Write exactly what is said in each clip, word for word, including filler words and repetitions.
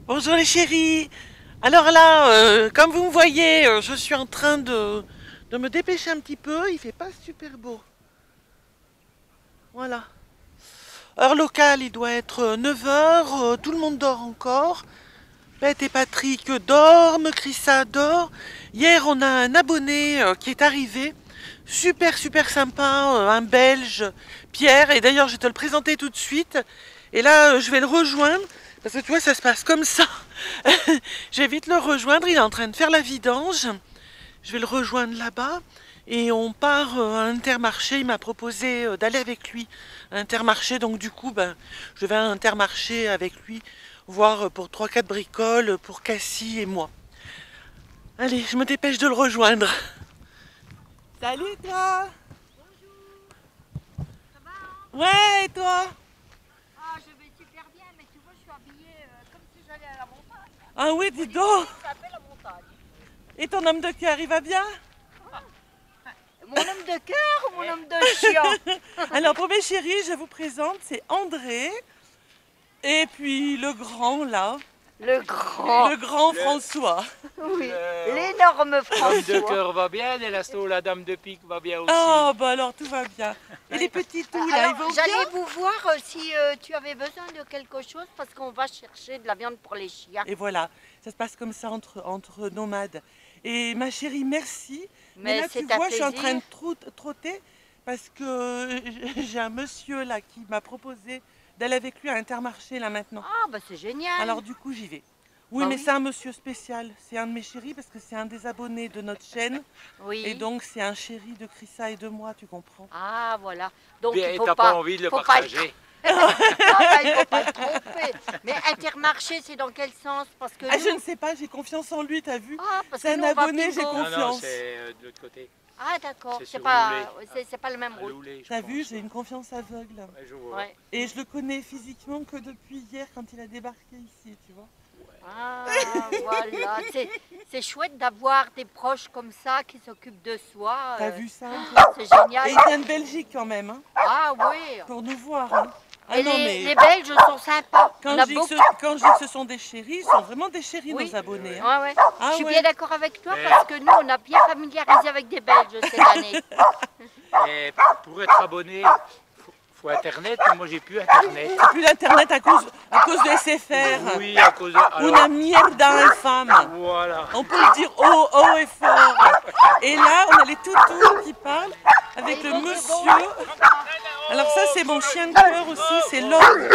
Bonjour les chéris. Alors là, euh, comme vous me voyez, euh, je suis en train de, de me dépêcher un petit peu. Il fait pas super beau. Voilà. Heure locale, il doit être neuf heures. Euh, tout le monde dort encore. Beth et Patrick dorment. Chrissa dort. Hier, on a un abonné euh, qui est arrivé. Super, super sympa. euh, un Belge, Pierre. Et d'ailleurs, je vais te le présenter tout de suite. Et là, euh, je vais le rejoindre. Parce que tu vois, ça se passe comme ça. Je vais vite le rejoindre. Il est en train de faire la vidange. Je vais le rejoindre là-bas. Et on part euh, à Intermarché. Il m'a proposé euh, d'aller avec lui à Intermarché. Donc du coup, ben, je vais à Intermarché avec lui. Voir euh, pour trois quatre bricoles pour Cassie et moi. Allez, je me dépêche de le rejoindre. Salut toi. Ça va, hein? Ouais, et toi? Ah, je vais super bien, mais tu vois, je suis habillée euh, comme si j'allais à la montagne. Ah oui, dis donc. Ça s'appelle la montagne. Et ton homme de cœur, il va bien? Mon homme de cœur ou mon homme de chien? Alors pour mes chéris, je vous présente, c'est André. Et puis le grand là, Le grand. le grand François. Oui, Le- l'énorme L'homme de François. cœur va bien et l'asto, la dame de pique va bien aussi. Oh bah alors tout va bien. Et les petits tout là, ils Alors, vont bien? j'allais vous voir euh, si euh, tu avais besoin de quelque chose parce qu'on va chercher de la viande pour les chiens. Et voilà, ça se passe comme ça entre, entre nomades. Et ma chérie, merci. Mais, Mais là tu c'est un vois, je suis en plaisir. train de trot- trotter parce que j'ai un monsieur là qui m'a proposé d'aller avec lui à Intermarché là maintenant. Ah, bah c'est génial. Alors du coup j'y vais. Oui, Bah mais oui. c'est un monsieur spécial. C'est un de mes chéris parce que c'est un des abonnés de notre chaîne. Oui. Et donc c'est un chéri de Chrissa et de moi, tu comprends. Ah, voilà. Donc Bien, il et faut t'as pas, pas envie de le faut pas partager. Ah, bah, il ne faut pas te tromper. Mais Intermarché, c'est dans quel sens? Parce que Ah, nous- je ne sais pas, j'ai confiance en lui, t'as vu? Ah, parce C'est que un nous, on va abonné, bingo. j'ai Non, non, confiance. c'est euh, de l'autre côté. Ah, d'accord. C'est C'est sur pas, Loulé. c'est c'est pas le même À route. Loulé, je T'as pense. vu, j'ai une confiance aveugle. Ouais, je vois. Ouais. Et je le connais physiquement que depuis hier quand il a débarqué ici, tu vois. Ah, voilà. C'est- C'est chouette d'avoir des proches comme ça qui s'occupent de soi. T'as euh, vu ça? C'est Et génial. il vient de Belgique quand même, hein, Ah oui. pour nous voir. Hein. Ah Et non, les, mais les Belges sont sympas. quand On a je, dis que beaucoup. ce, quand je dis que ce sont des chéris, ils sont vraiment des chéris, Oui. nos abonnés. hein. Ouais, ouais. Ah Je suis ouais. bien d'accord avec toi Mais- parce que nous, on a bien familiarisé avec des Belges cette année. Et pour être abonné, faut, faut Internet. Moi, j'ai plus Internet. Plus l'internet à cause, à cause de S F R. Oui, à cause de. Una Alors, mierda infâme. voilà. On peut le dire haut, haut et fort. Et là, on a les toutous qui parlent avec le monsieur. Alors ça, c'est mon chien de cœur aussi, c'est l'homme.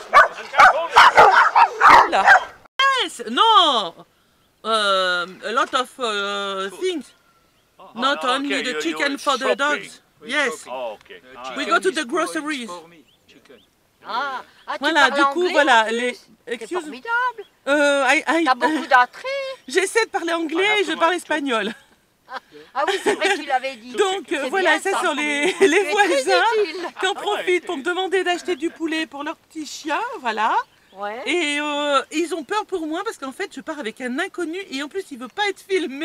Là. Yes, no. Uh, a lot of uh, things. Not Oh, only okay, the you're- chicken you're for the shopping. dogs. Yes. Oh, okay. Euh, Ah, We chicken go to the is for- groceries. is for me, chicken. Ah, ah, tu Voilà, parles du coup, anglais voilà. en plus? Les, C'est excuse, formidable. euh, I- I- T'as beaucoup d'entrées. J'essaie de parler anglais et je parle espagnol. Ah oui, c'est vrai que tu l'avais dit. Donc euh, C'est voilà, bien, ça ça. sont les, Tu les es très voisins utile. qui en profitent pour me demander d'acheter du poulet pour leur petit chien, voilà. Ouais. Et euh, ils ont peur pour moi parce qu'en fait je pars avec un inconnu et en plus il veut pas être filmé.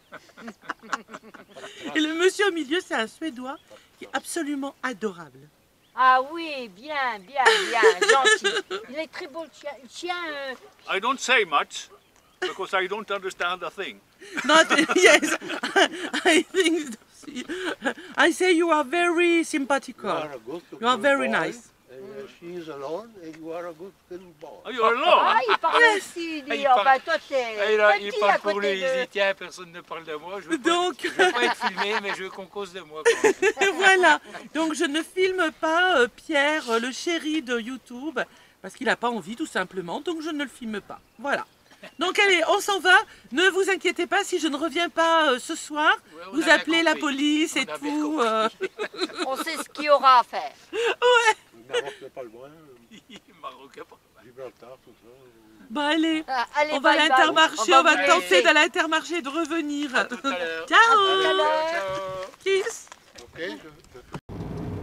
Et le monsieur au milieu c'est un Suédois qui est absolument adorable. Ah oui, bien, bien, bien, gentil. Il est très beau le chien. Le chien euh, I don't say much because I don't understand a thing. Not, yes, I think I say you are very sympathical. You are a good You are very boy, nice. And uh, she is alone, and you are a good little boy. Are you alone? Ah, il parle aussi. Il Ah, dit, il oh, parle- bah, toi, Ah, t'es il, a- il petit parle à pour côté lui, il dit de... tiens, personne ne parle de moi. Je veux pas, Donc je veux pas être filmé, mais je veux qu'on cause de moi. quoi. voilà, donc je ne filme pas euh, Pierre, euh, le chéri de YouTube, parce qu'il n'a pas envie tout simplement, donc je ne le filme pas. Voilà. Donc allez, on s'en va. Ne vous inquiétez pas si je ne reviens pas euh, ce soir. Ouais, on Vous avait appelez la compris. police et On avait tout. compris. euh. On sait ce qu'il y aura à faire. Le Maroc n'est pas loin, Marocain, pas- Gibraltar, tout ça. Bon allez, Ah, allez, on va à bye bye. l'Intermarché, on va vous tenter laisser. d'aller à l'Intermarché et de revenir. À tout à l'heure. Ciao, À tout à l'heure. Ciao. kiss. Ok, je, je-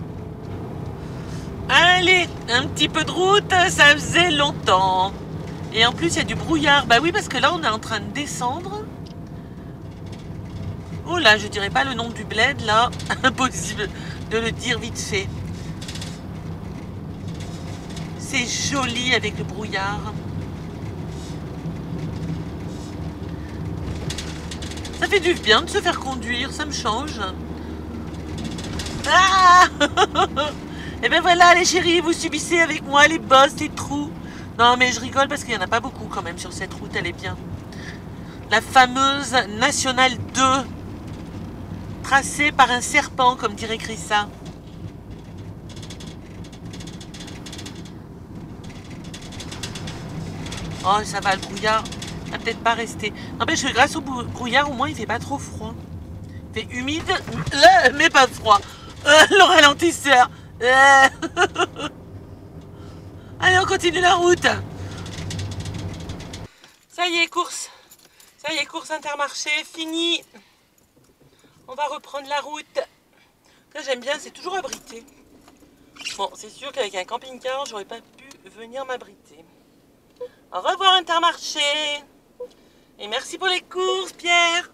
Allez, un petit peu de route, ça faisait longtemps. Et en plus, il y a du brouillard. Bah oui, parce que là, on est en train de descendre. Oh là, je dirais pas le nom du bled, là. Impossible de le dire vite fait. C'est joli avec le brouillard. Ça fait du bien de se faire conduire, ça me change. Ah et ben voilà les chéris, vous subissez avec moi les bosses, les trous. Non mais je rigole parce qu'il n'y en a pas beaucoup quand même sur cette route, elle est bien. La fameuse Nationale deux, tracée par un serpent comme dirait Chrissa. Oh ça va, le brouillard va peut-être pas rester. N'empêche que grâce au brouillard au moins il fait pas trop froid. Il fait humide, mais pas froid. Euh, le ralentisseur. Euh. Allez, on continue la route. Ça y est, course. Ça y est, course Intermarché, fini. On va reprendre la route. Là, j'aime bien, c'est toujours abrité. Bon, c'est sûr qu'avec un camping-car, j'aurais pas pu venir m'abriter. Au revoir Intermarché. Et merci pour les courses, Pierre.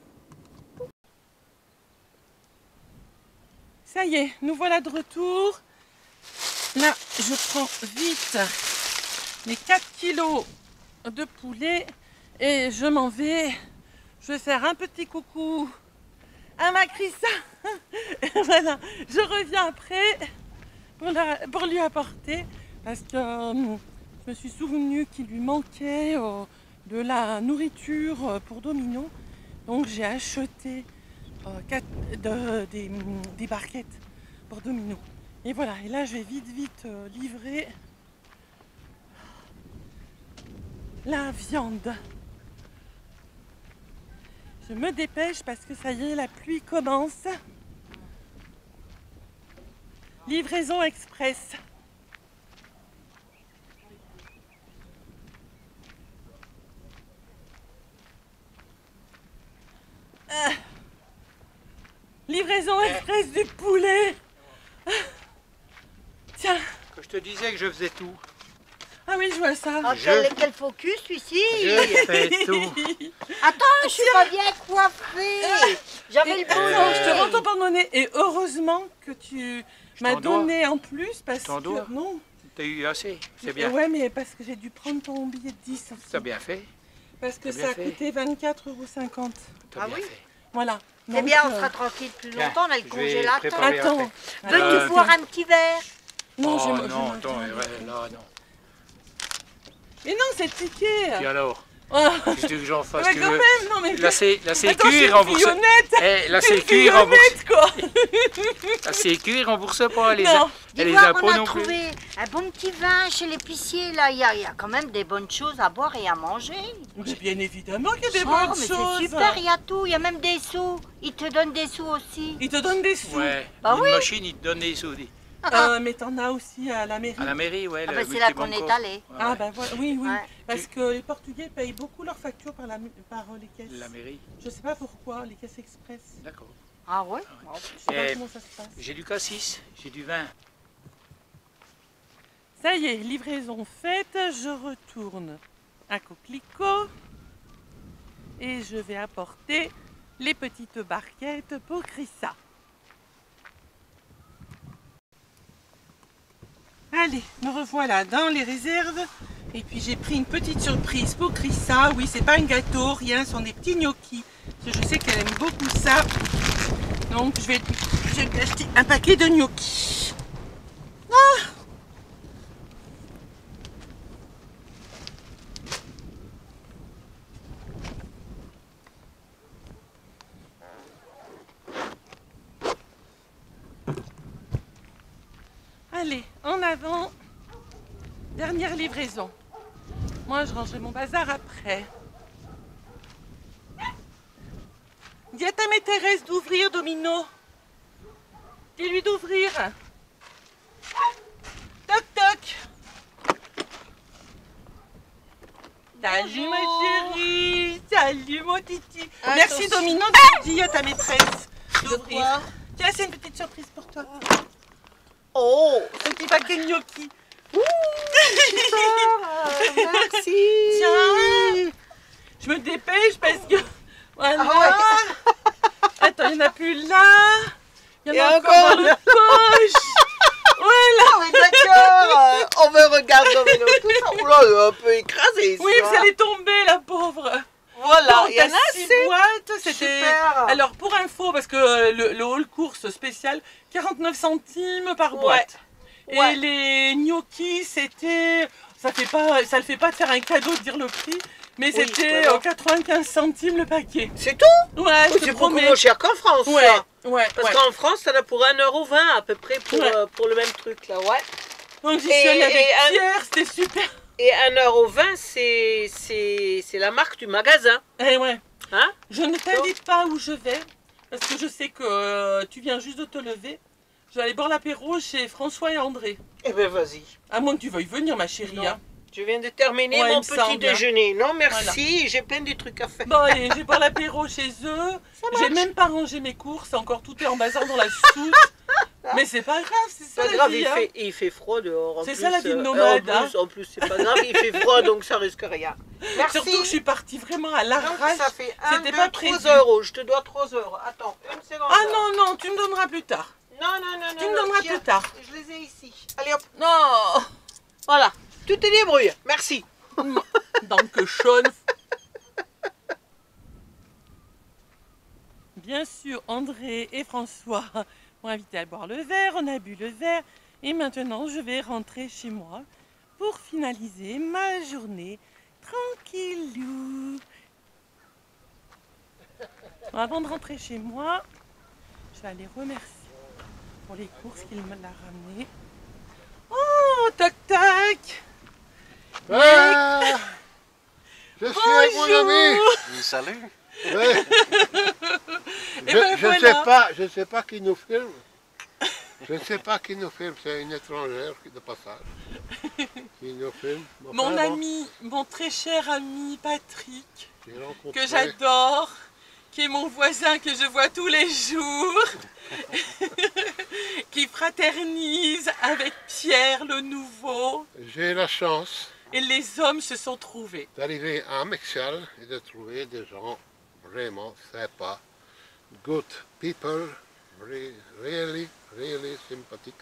Ça y est, nous voilà de retour. Là, je prends vite les quatre kilos de poulet et je m'en vais. Je vais faire un petit coucou à ma Chrissa. Voilà, je reviens après pour, la, pour lui apporter parce que euh, je me suis souvenu qu'il lui manquait euh, de la nourriture pour Domino. Donc j'ai acheté euh, quatre, de, des, des barquettes pour Domino. Et voilà, et là je vais vite vite euh, livrer la viande. Je me dépêche parce que ça y est, la pluie commence. Livraison express. Ah. Livraison express du poulet. Ah. Tiens. Que je te disais que je faisais tout. Ah oui, je vois ça. Oh, Je- quel, quel focus celui-ci. Je fais tout. Attends, je suis pas bien coiffée. J'avais le Et- boulot. non, je te rends ton porte-monnaie. Et heureusement que tu Je m'as t'en dois. donné en plus parce t'en que dois. non. T'as eu assez, c'est bien. Ouais, mais parce que j'ai dû prendre ton billet de dix aussi. T'as bien fait. Parce que t'as bien ça a fait. coûté vingt-quatre euros cinquante. T'as Ah bien oui. fait. Voilà. C'est Donc, bien, on euh, sera tranquille plus Tiens, longtemps, on a le je vais congélateur. préparer Attends. après. Veux-tu Euh, boire un petit verre? Non, oh, je, je non, m'attends. attends, ouais, là, non. Mais non, c'est le ticket. Puis alors, Oh. qu'est-ce que j'en fasse? Mais tu quand veux même, non mais. La, C, la Attends, je suis Sécu une rembourse. fillonnette. Eh, la C'est une Sécu rembourse. fillonnette, quoi. La Sécu rembourse pas les, Non. et les Dis-moi impôts qu'on a non plus. trouvé un bon petit vin chez l'épicier, là. Il y, a, il y a quand même des bonnes choses à boire et à manger. Mais bien évidemment qu'il y a des Oh, bonnes mais choses. c'est super, il y a tout. Il y a même des sous. Ils te donnent des sous aussi. Ils te donnent des sous. Ouais, Bah une oui. machine, ils te donnent des sous. dis. Euh, mais t'en as aussi à la mairie. À la mairie, ouais. Ah le bah, c'est là qu'on multibanco. est allé. Ouais, Ah ouais. ben voilà, oui, oui. Ouais. Parce que les Portugais payent beaucoup leurs factures par, la, par euh, les caisses. La mairie, Je sais pas pourquoi, les caisses express. d'accord. Ah ouais? Je sais pas Eh, comment ça se passe. J'ai du cassis, j'ai du vin. Ça y est, livraison faite, je retourne à Coquelicot et je vais apporter les petites barquettes pour Chrissa. Allez, me revoilà dans les réserves et puis j'ai pris une petite surprise pour Chrissa. Oui, c'est pas un gâteau, rien, ce sont des petits gnocchis. Parce que je sais qu'elle aime beaucoup ça. Donc je vais, je vais lui acheter un paquet de gnocchis. Ah! Allez, en avant. Dernière livraison. Moi, je rangerai mon bazar après. Dis à ta maîtresse d'ouvrir, Domino. Dis-lui d'ouvrir. Toc, toc. Salut, ma chérie. Salut, mon titi. Merci, Domino, de dire à ta maîtresse d'ouvrir. Tiens, c'est une petite surprise pour toi. Oh! Petit paquet de gnocchi. Merci! Tiens, je me dépêche parce que voilà. Attends, il n'y en a plus là. Il y en a Et encore, encore dans le poche. Voilà. Ah oui, d'accord. euh, on me regarde Domino tout ça. Oh là, elle est un peu écrasée ici. Oui, hein. vous allez tomber, la pauvre. Voilà, Donc, il y en t'as a six assez. boîtes, c'était... Super. Alors, pour info, parce que le, le hall course spécial, quarante-neuf centimes par Ouais. boîte. Ouais. Et les gnocchis, c'était... Ça fait pas, ça le fait pas de faire un cadeau de dire le prix, mais Oui, c'était voilà. euh, quatre-vingt-quinze centimes le paquet. C'est tout? Ouais, je Oh, te c'est beaucoup promets. moins cher qu'en France, Ouais, ça. ouais, Parce ouais. qu'en France, t'en as pour un euro vingt à peu près pour, Ouais. euh, pour le même truc, là, ouais. Donc j'y Et- suis allée avec et un- Pierre, c'était super. Et un euro vingt, c'est c'est c'est la marque du magasin, Eh ouais. hein? Je ne t'indique pas où je vais, parce que je sais que euh, tu viens juste de te lever. Je vais aller boire l'apéro chez François et André. Eh ben, vas-y. À moins que tu veuilles venir, ma chérie. Non. Hein. Je viens de terminer Ouais, il mon me petit semble. déjeuner. Non, merci, j'ai plein de trucs à faire. Bon, allez, je vais boire l'apéro chez eux. J'ai même pas rangé mes courses, encore tout est en bazar dans la soute. Mais c'est pas grave, c'est ça C'est pas la grave, vie. il hein. fait, il fait froid dehors. en C'est plus, ça, la vie de euh, nomade, En hein. plus, en plus c'est pas grave, il fait froid donc ça risque rien. Merci. Surtout que je suis partie vraiment à Donc l'arrache. ça fait un, C'était deux, pas trois prévu. euros. Je te dois trois euros. Attends, une seconde. Ah non, non, tu me donneras plus tard. Non, non, non, Tu non. me non, donneras tiens, plus tard. Je les ai ici. Allez hop, Non. voilà. Tu te débrouilles. Merci. Dankeschön. Bien sûr, André et François m'ont invité à boire le verre, on a bu le verre et maintenant je vais rentrer chez moi pour finaliser ma journée tranquillou. Avant de rentrer chez moi, je vais aller remercier pour les courses qu'il me l'a ramené. Oh, toc toc. Ah, je suis avec mon ami. Bonjour. Salut. Ouais. Et Je ben ne voilà. sais pas, je sais pas qui nous filme. Je ne sais pas qui nous filme, c'est une étrangère qui- de passage. Qui nous filme. Enfin, Mon bon, ami, mon très cher ami Patrick, j'ai rencontré- que j'adore, qui est mon voisin que je vois tous les jours, qui fraternise avec Pierre le nouveau, J'ai la chance et les hommes se sont trouvés. d'arriver à Mexial et de trouver des gens vraiment sympas, good people, re- really, really sympathetic.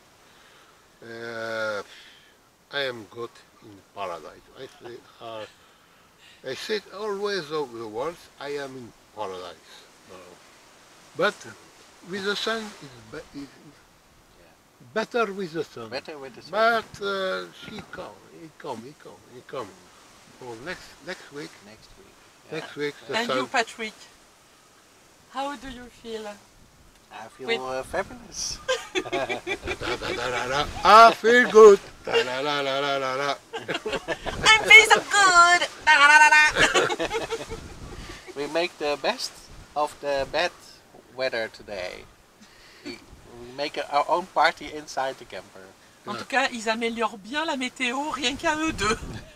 Uh, I am good in paradise. I say, uh, I say always of the words, I am in paradise. Uh, but with the sun, it's be- it's better with the sun. Better with the sun. But uh, she come, he come, he come, he come. For next next week, Next week. next week the And sun. you, Patrick, how do you feel? I feel With- uh, fabulous. Da, da, da, da, da. I feel good. Da, la, la, la, la, la, la. I'm feeling so good! Da, da, da, da. We make the best of the bad weather today. We, we make a- our own party inside the camper. En tout cas, ils améliorent bien la météo rien qu'à eux deux.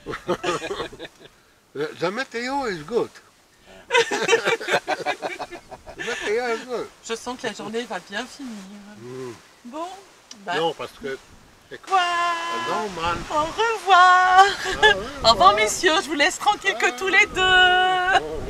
The, the meteo is good. The meteo is good. Je sens que la journée va bien finir. Mm. Bon, bah, Non, parce que... quoi? Non, man. Au revoir! Ah, ouais, Au revoir, ouais. messieurs, je vous laisse tranquille que tous les deux! Oh.